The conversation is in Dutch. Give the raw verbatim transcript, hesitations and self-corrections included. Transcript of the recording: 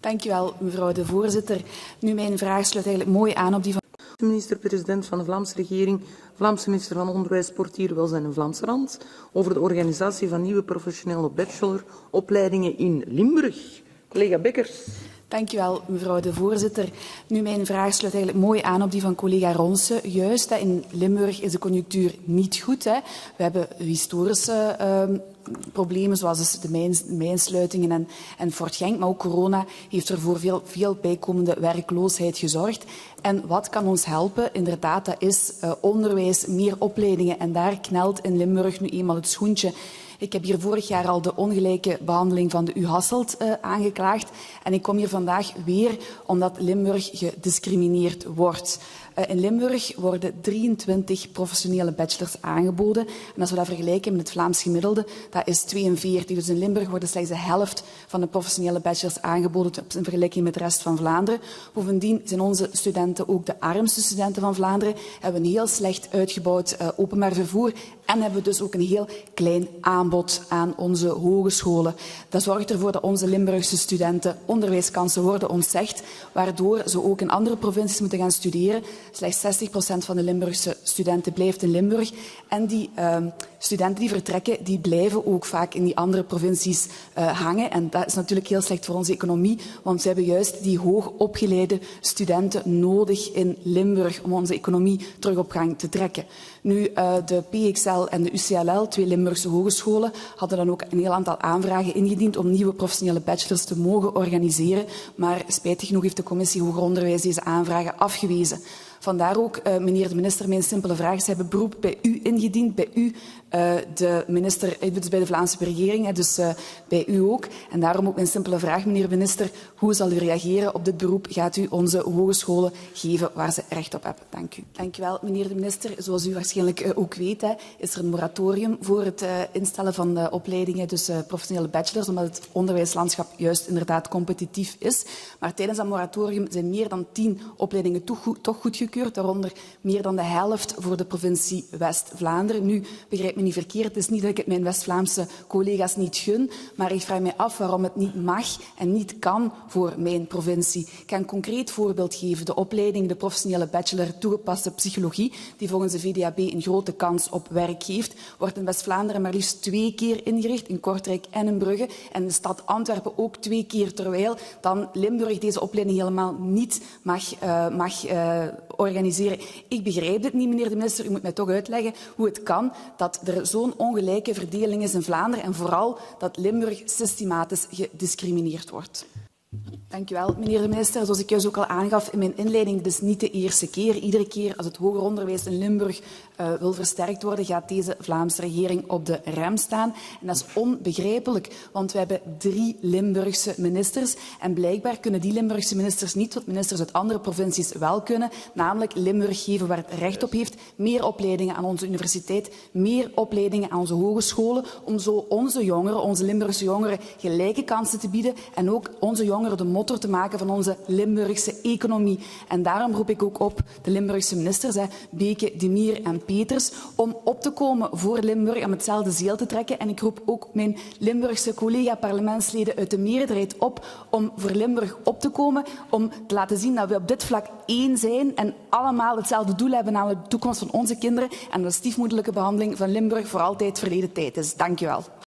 Dank u wel, mevrouw de voorzitter. Nu, mijn vraag sluit eigenlijk mooi aan op die van... Minister-president van de Vlaamse regering, Vlaamse minister van Onderwijs, Sport, Dierenwelzijn en Vlaamse Rand, over de organisatie van nieuwe professionele bacheloropleidingen in Limburg. Collega Bekkers. Dank u wel, mevrouw de voorzitter. Nu, mijn vraag sluit eigenlijk mooi aan op die van collega Ronse. Juist, hè, in Limburg is de conjunctuur niet goed. Hè. We hebben historische uh, problemen, zoals dus de mijn, mijnsluitingen en, en Fort Genk. Maar ook corona heeft er voor veel, veel bijkomende werkloosheid gezorgd. En wat kan ons helpen? Inderdaad, dat is uh, onderwijs, meer opleidingen. En daar knelt in Limburg nu eenmaal het schoentje. Ik heb hier vorig jaar al de ongelijke behandeling van de U Hasselt uh, aangeklaagd. En ik kom hier vandaag weer omdat Limburg gediscrimineerd wordt. Uh, in Limburg worden drieëntwintig professionele bachelors aangeboden. En als we dat vergelijken met het Vlaams gemiddelde, dat is tweeënveertig. Dus in Limburg worden slechts de helft van de professionele bachelors aangeboden in vergelijking met de rest van Vlaanderen. Bovendien zijn onze studenten ook de armste studenten van Vlaanderen. Hebben een heel slecht uitgebouwd uh, openbaar vervoer en hebben dus ook een heel klein aanbod aan onze hogescholen. Dat zorgt ervoor dat onze Limburgse studenten onderwijskansen worden ontzegd, waardoor ze ook in andere provincies moeten gaan studeren. Slechts zestig procent van de Limburgse studenten blijft in Limburg. En die uh, studenten die vertrekken, die blijven ook vaak in die andere provincies uh, hangen. En dat is natuurlijk heel slecht voor onze economie, want we hebben juist die hoogopgeleide studenten nodig in Limburg om onze economie terug op gang te trekken. Nu, uh, de P X L en de U C L L, twee Limburgse hogescholen, hadden dan ook een heel aantal aanvragen ingediend om nieuwe professionele bachelors te mogen organiseren. Maar spijtig genoeg heeft de Commissie Hoger Onderwijs deze aanvragen afgewezen. Vandaar ook, uh, meneer de minister, mijn simpele vraag. Ze hebben beroep bij u ingediend, bij u, uh, de minister, dus bij de Vlaamse regering, hè, dus uh, bij u ook. En daarom ook mijn simpele vraag, meneer de minister. Hoe zal u reageren op dit beroep? Gaat u onze hogescholen geven waar ze recht op hebben? Dank u. Dank u wel, meneer de minister. Zoals u waarschijnlijk uh, ook weet, hè, is er een moratorium voor het uh, instellen van de opleidingen, dus uh, professionele bachelors, omdat het onderwijslandschap juist inderdaad competitief is. Maar tijdens dat moratorium zijn meer dan tien opleidingen toch goed, toch goed gekeurd, daaronder meer dan de helft voor de provincie West-Vlaanderen. Nu, begrijp me niet verkeerd, het is niet dat ik het mijn West-Vlaamse collega's niet gun, maar ik vraag mij af waarom het niet mag en niet kan voor mijn provincie. Ik ga een concreet voorbeeld geven. De opleiding, de professionele bachelor toegepaste psychologie, die volgens de V D A B een grote kans op werk geeft, wordt in West-Vlaanderen maar liefst twee keer ingericht, in Kortrijk en in Brugge, en in de stad Antwerpen ook twee keer, terwijl dan Limburg deze opleiding helemaal niet mag, uh, mag uh, organiseren. Ik begrijp het niet, meneer de minister. U moet mij toch uitleggen hoe het kan dat er zo'n ongelijke verdeling is in Vlaanderen en vooral dat Limburg systematisch gediscrimineerd wordt. Dank u wel, meneer de minister. Zoals ik juist ook al aangaf in mijn inleiding, dit is niet de eerste keer. Iedere keer als het hoger onderwijs in Limburg uh, wil versterkt worden, gaat deze Vlaamse regering op de rem staan. En dat is onbegrijpelijk, want we hebben drie Limburgse ministers. En blijkbaar kunnen die Limburgse ministers niet wat ministers uit andere provincies wel kunnen, namelijk Limburg geven waar het recht op heeft. Meer opleidingen aan onze universiteit, meer opleidingen aan onze hogescholen, om zo onze jongeren, onze Limburgse jongeren, gelijke kansen te bieden en ook onze jongeren de motor te maken van onze Limburgse economie. En daarom roep ik ook op de Limburgse ministers, hè, Beke, De Mier en Peters, om op te komen voor Limburg, om hetzelfde zeel te trekken. En ik roep ook mijn Limburgse collega-parlementsleden uit de meerderheid op om voor Limburg op te komen, om te laten zien dat we op dit vlak één zijn en allemaal hetzelfde doel hebben, namelijk de toekomst van onze kinderen en de stiefmoederlijke behandeling van Limburg voor altijd verleden tijd is. Dank u wel.